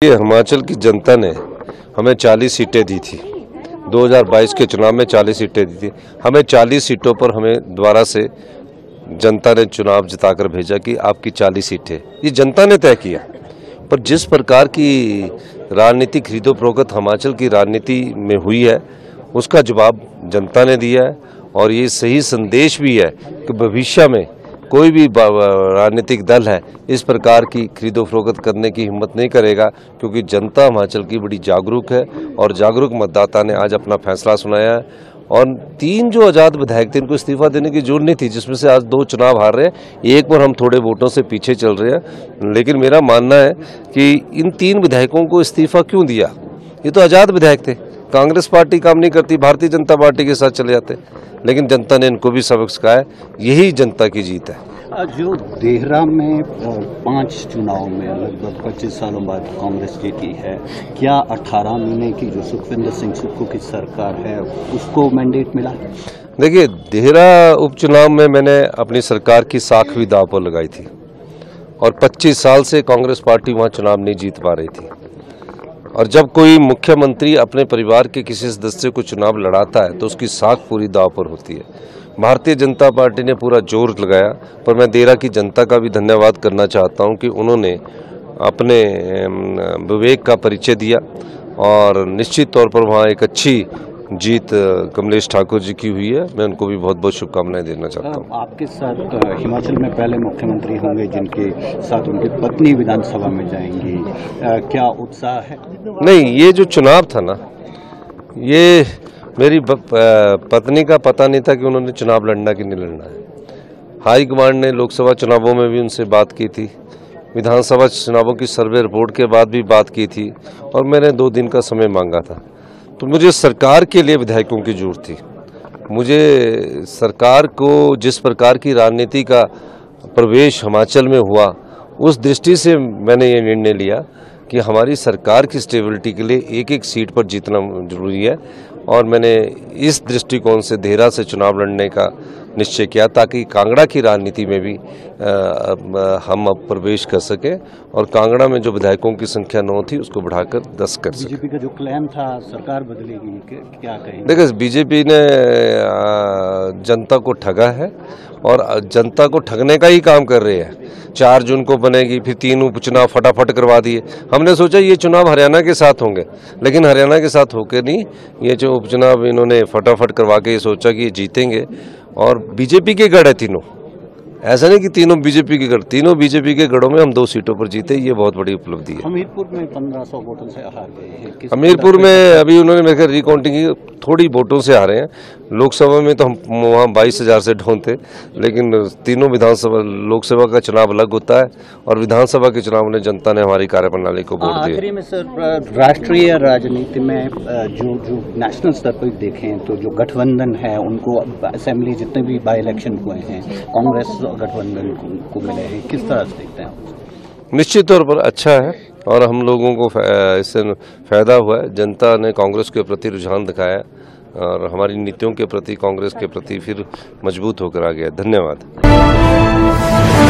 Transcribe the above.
कि हिमाचल की जनता ने हमें 40 सीटें दी थी। 2022 के चुनाव में 40 सीटें दी थी। हमें 40 सीटों पर हमें दोबारा से जनता ने चुनाव जिताकर भेजा कि आपकी 40 सीटें, ये जनता ने तय किया। पर जिस प्रकार की राजनीति खरीदो फरोख्त हिमाचल की राजनीति में हुई है, उसका जवाब जनता ने दिया है। और ये सही संदेश भी है कि भविष्य में कोई भी राजनीतिक दल है इस प्रकार की खरीदो फरोख्त करने की हिम्मत नहीं करेगा, क्योंकि जनता हिमाचल की बड़ी जागरूक है और जागरूक मतदाता ने आज अपना फैसला सुनाया है। और 3 जो आज़ाद विधायक थे, इनको इस्तीफा देने की जरूरत नहीं थी, जिसमें से आज 2 चुनाव हार रहे हैं, एक पर हम थोड़े वोटों से पीछे चल रहे हैं। लेकिन मेरा मानना है कि इन 3 विधायकों को इस्तीफा क्यों दिया? ये तो आज़ाद विधायक थे, कांग्रेस पार्टी काम नहीं करती, भारतीय जनता पार्टी के साथ चले जाते, लेकिन जनता ने इनको भी सबक सिखाया। यही जनता की जीत है। जो देहरा में 5 चुनाव में लगभग 25 सालों बाद कांग्रेस जीती है, क्या 18 महीने की जो सुखविंदर सिंह सुक्खू की सरकार है उसको मैंडेट मिला? देखिए, देहरा उपचुनाव में मैंने अपनी सरकार की साख भी दांव पर लगाई थी और 25 साल से कांग्रेस पार्टी वहाँ चुनाव नहीं जीत पा रही थी। और जब कोई मुख्यमंत्री अपने परिवार के किसी सदस्य को चुनाव लड़ाता है तो उसकी साख पूरी दांव पर होती है। भारतीय जनता पार्टी ने पूरा जोर लगाया, पर मैं देहरा की जनता का भी धन्यवाद करना चाहता हूं कि उन्होंने अपने विवेक का परिचय दिया और निश्चित तौर पर वहां एक अच्छी जीत कमलेश ठाकुर जी की हुई है। मैं उनको भी बहुत बहुत शुभकामनाएं देना चाहता हूं। आपके साथ हिमाचल में पहले मुख्यमंत्री होंगे जिनके साथ उनकी पत्नी विधानसभा में जाएंगी, क्या उत्साह है? नहीं, ये जो चुनाव था ना, ये मेरी पत्नी का पता नहीं था कि उन्होंने चुनाव लड़ना कि नहीं लड़ना है। हाई कमांड ने लोकसभा चुनावों में भी उनसे बात की थी, विधानसभा चुनावों की सर्वे रिपोर्ट के बाद भी बात की थी, और मैंने 2 दिन का समय मांगा था। तो मुझे सरकार के लिए विधायकों की जरूरत थी। मुझे सरकार को जिस प्रकार की राजनीति का प्रवेश हिमाचल में हुआ, उस दृष्टि से मैंने ये निर्णय लिया कि हमारी सरकार की स्टेबिलिटी के लिए एक-एक सीट पर जीतना जरूरी है। और मैंने इस दृष्टिकोण से देहरा से चुनाव लड़ने का निश्चय किया, ताकि कांगड़ा की राजनीति में भी हम अब प्रवेश कर सकें और कांगड़ा में जो विधायकों की संख्या 9 थी उसको बढ़ाकर 10 कर सकें। बीजेपी का जो क्लेम था सरकार बदलेगी, क्या कहेंगे? देखिए, बीजेपी ने जनता को ठगा है और जनता को ठगने का ही काम कर रहे हैं। 4 जून को बनेगी, फिर 3 उपचुनाव फटाफट करवा दिए। हमने सोचा ये चुनाव हरियाणा के साथ होंगे, लेकिन हरियाणा के साथ होकर नहीं, ये जो उपचुनाव इन्होंने फटाफट करवा के ये सोचा कि ये जीतेंगे। और बीजेपी के गढ़ है तीनों, ऐसा नहीं कि तीनों बीजेपी के गढ़, तीनों बीजेपी के गढ़ों में हम 2 सीटों पर जीते, ये बहुत बड़ी उपलब्धि है। हमीरपुर में 1500 वोटों से हार गए हैं। हमीरपुर में अभी उन्होंने मेरे ख्याल रिकाउंटिंग की, थोड़ी वोटों से हारे हैं। लोकसभा में तो हम वहाँ 22,000 से डाउन थे, लेकिन तीनों विधानसभा, लोकसभा का चुनाव अलग होता है और विधानसभा के चुनाव में जनता ने हमारी कार्यप्रणाली को वोट दिया। आखिरी में सर, राष्ट्रीय राजनीति में जो नेशनल स्तर पर देखें तो जो गठबंधन है उनको असेंबली जितने भी बाई इलेक्शन हुए हैं कांग्रेस गठबंधन को मिले हैं, किस तरह से देखते हैं? निश्चित तौर पर अच्छा है और हम लोगों को इससे फायदा हुआ है। जनता ने कांग्रेस के प्रति रुझान दिखाया और हमारी नीतियों के प्रति, कांग्रेस के प्रति फिर मजबूत होकर आ गया। धन्यवाद।